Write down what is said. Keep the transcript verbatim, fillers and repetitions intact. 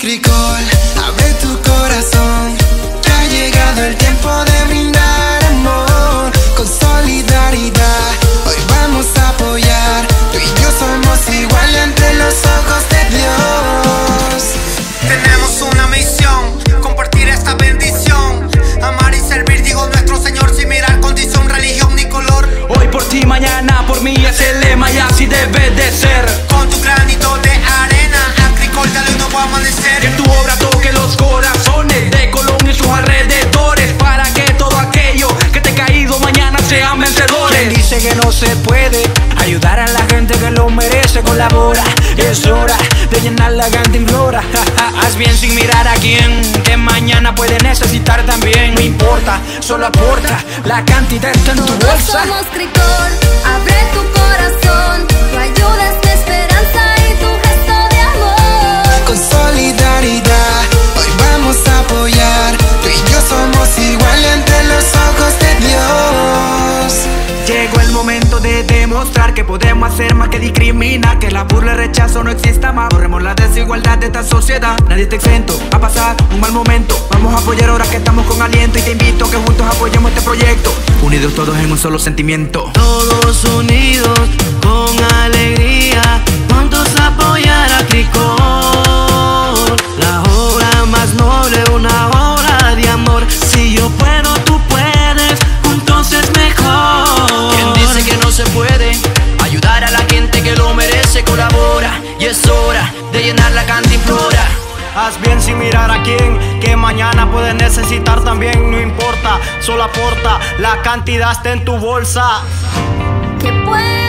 Cricol, abre tu corazón, que ha llegado el tiempo de brindar amor con solidaridad. Hoy vamos a apoyar, tú y yo somos igual ante los ojos de Dios. Tenemos una misión, compartir esta bendición, amar y servir, digo nuestro Señor, sin mirar condición, religión ni color. Hoy por ti, mañana por mí, es el lema y así debe de ser. Con tu granito de arena, Agricol dale un nuevo amanecer. Que tu obra toque los corazones de Colón y sus alrededores, para que todo aquello que te he caído mañana sean vencedores. Quien dice que no se puede ayudar a la gente que lo merece, colabora. Es hora de llenar la cantimplora. Haz bien sin mirar a quién, que mañana puede necesitar también. No importa, solo aporta, la cantidad está en tu Todos bolsa. somos Cricol, abre tu corazón, tu ayuda es mi esperanza y tu gesto de amor. Con solidaridad, hoy vamos a apoyar, tú y yo somos igual ante los ojos de Dios. Llegó el momento de demostrar que podemos hacer más que discriminar, que la burla y rechazo no exista más. Borremos la desigualdad de esta sociedad. Nadie está exento a pasar un mal momento. Vamos a apoyar ahora que estamos con aliento, y te invito a que juntos apoyemos este proyecto, unidos todos en un solo sentimiento. Todos unidos con alegría, juntos a apoyar a Cricol, la obra más noble, una obra de amor. Si yo puedo, tú puedes, juntos es mejor. Quien dice que no se puede ayudar a la gente que lo merece, colabora. Y es hora de llenar la cantimplora. Haz bien sin mirar a quién, que mañana puedes necesitar también. No importa, solo aporta, la cantidad está en tu bolsa. Que puede